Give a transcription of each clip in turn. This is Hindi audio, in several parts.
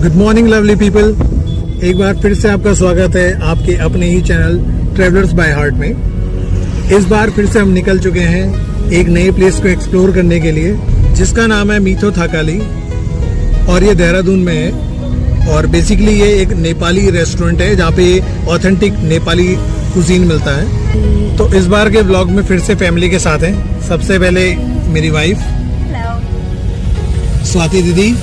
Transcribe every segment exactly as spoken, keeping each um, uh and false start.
गुड मॉर्निंग लवली पीपल, एक बार फिर से आपका स्वागत है आपके अपने ही चैनल ट्रेवलर्स बाय हार्ट में। इस बार फिर से हम निकल चुके हैं एक नए प्लेस को एक्सप्लोर करने के लिए, जिसका नाम है मीठो थाकाली और ये देहरादून में है। और बेसिकली ये एक नेपाली रेस्टोरेंट है जहाँ पे ऑथेंटिक नेपाली कुजीन मिलता है। तो इस बार के व्लॉग में फिर से फैमिली के साथ हैं। सबसे पहले मेरी वाइफ स्वाति दीदी,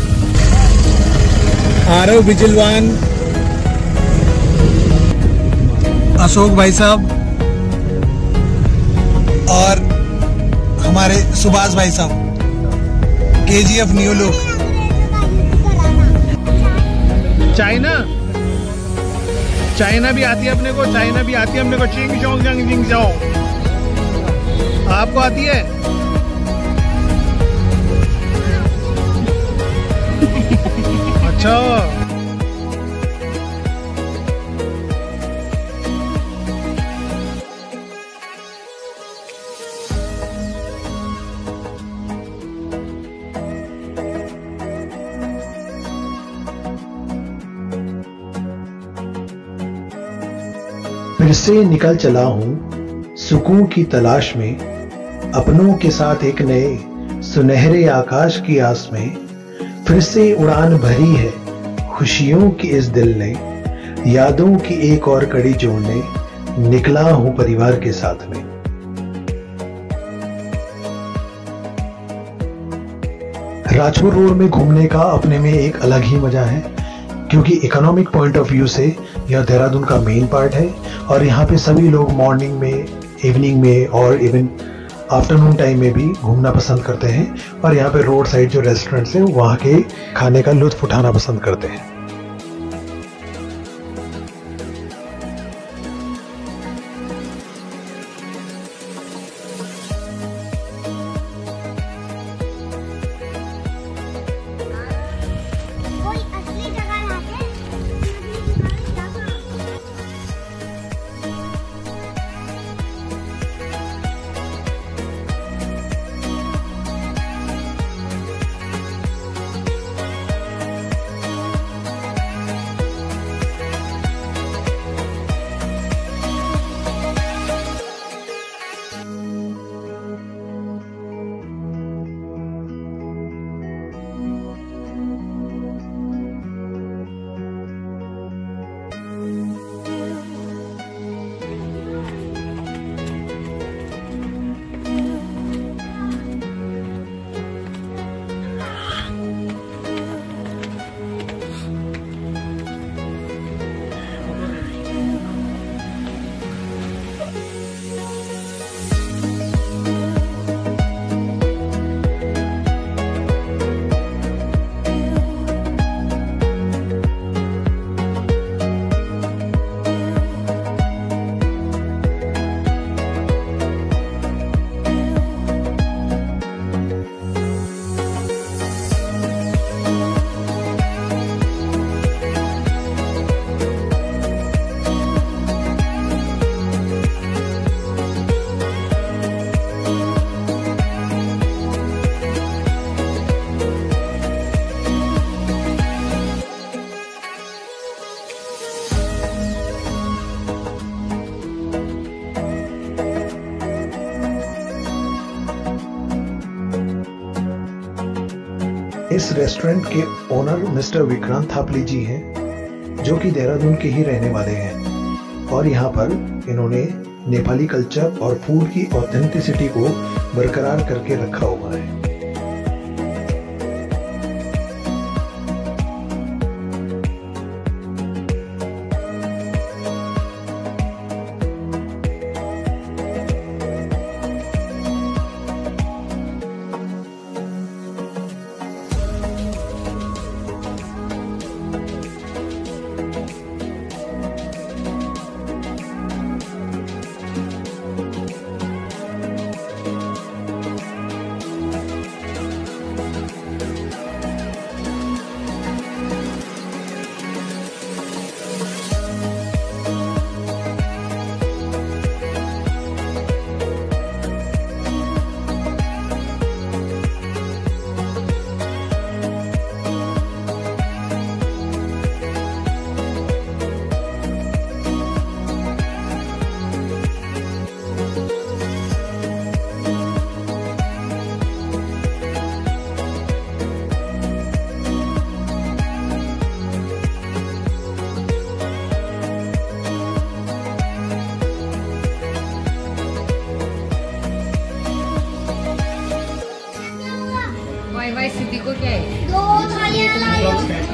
आरव बिजलवान, अशोक भाई साहब और हमारे सुभाष भाई साहब, KGF new look. China China भी आती है अपने को, चाइना भी आती है अपने को। चिंग चोंग जंग जिंग जाओ, आपको आती है? अच्छा, फिर से निकल चला हूँ सुकून की तलाश में, अपनों के साथ एक नए सुनहरे आकाश की आस में। फिर से उड़ान भरी है खुशियों की इस दिल ने, यादों की एक और कड़ी जोड़ने निकला हूं परिवार के साथ में। राजपुर रोड में घूमने का अपने में एक अलग ही मजा है, क्योंकि इकोनॉमिक पॉइंट ऑफ व्यू से यह देहरादून का मेन पार्ट है और यहाँ पे सभी लोग मॉर्निंग में, इवनिंग में और इवन आफ्टरनून टाइम में भी घूमना पसंद करते हैं। और यहाँ पे रोड साइड जो रेस्टोरेंट्स हैं वहाँ के खाने का लुत्फ उठाना पसंद करते हैं। इस रेस्टोरेंट के ओनर मिस्टर विक्रांत थापली जी हैं, जो कि देहरादून के ही रहने वाले हैं। और यहाँ पर इन्होंने नेपाली कल्चर और फूड की ऑथेंटिसिटी को बरकरार करके रखा हुआ है।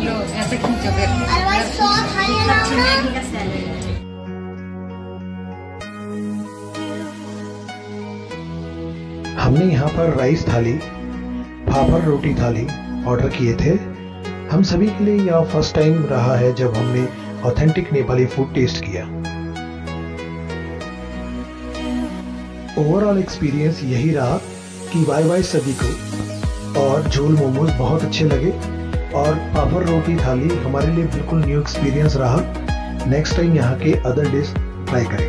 लो ऐसे खींचो फिर। हमने यहाँ पर राइस थाली, फाफड़ रोटी थाली ऑर्डर किए थे। हम सभी के लिए यह फर्स्ट टाइम रहा है जब हमने ऑथेंटिक नेपाली फूड टेस्ट किया। ओवरऑल एक्सपीरियंस यही रहा कि वाई वाई सभी को और झोल मोमोज बहुत अच्छे लगे और पापड़ रोटी थाली हमारे लिए बिल्कुल न्यू एक्सपीरियंस रहा। नेक्स्ट टाइम यहाँ के अदर डिश ट्राई करेंगे।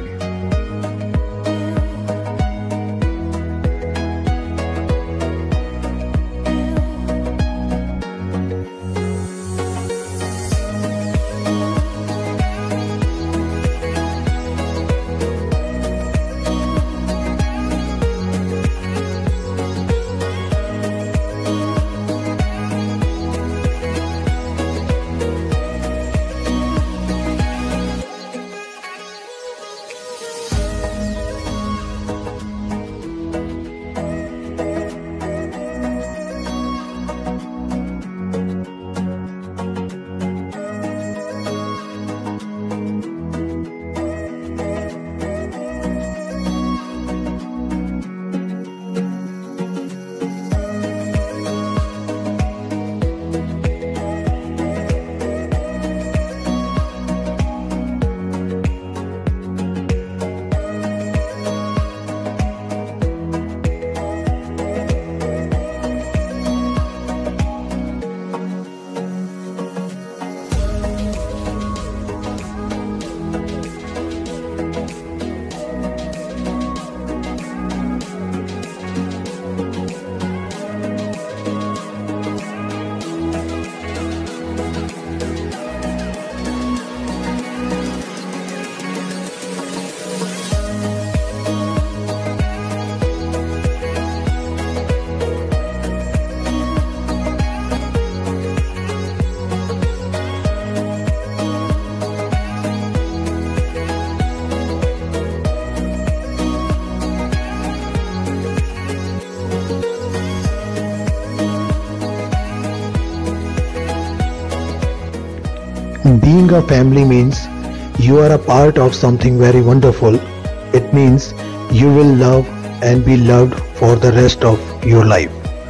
Being a family means you are a part of something very wonderful. It means you will love and be loved for the rest of your life.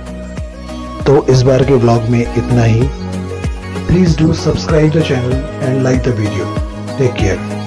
तो इस बार के व्लॉग में इतना ही. Please do subscribe the channel and like the video. Take care.